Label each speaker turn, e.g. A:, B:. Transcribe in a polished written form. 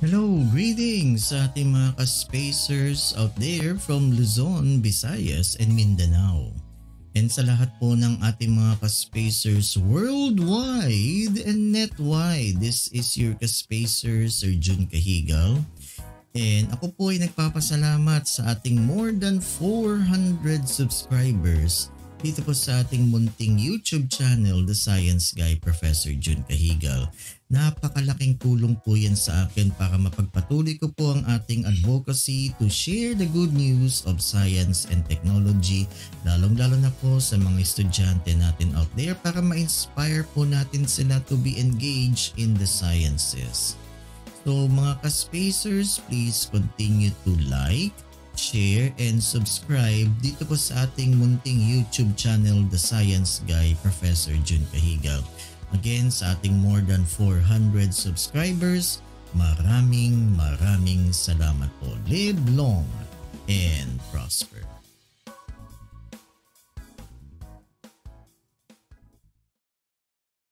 A: Hello, greetings sa ating mga ka-spacers out there from Luzon, Visayas, and Mindanao. And sa lahat po ng ating mga ka-spacers worldwide and netwide, this is your ka-spacer, Sir Jun Cajigal. And ako po ay nagpapasalamat sa ating more than 400 subscribers dito po sa ating munting YouTube channel, The Science Guy Professor Jun Cajigal. Napakalaking tulong po yan sa akin para mapagpatuloy ko po ang ating advocacy to share the good news of science and technology, lalong-lalo na po sa mga estudyante natin out there para ma-inspire po natin sila to be engaged in the sciences. So mga ka-spacers, please continue to like, share, and subscribe dito po sa ating munting YouTube channel, The Science Guy Professor Jun Cajigal. Again, sa ating more than 400 subscribers, maraming salamat po. Live long and prosper.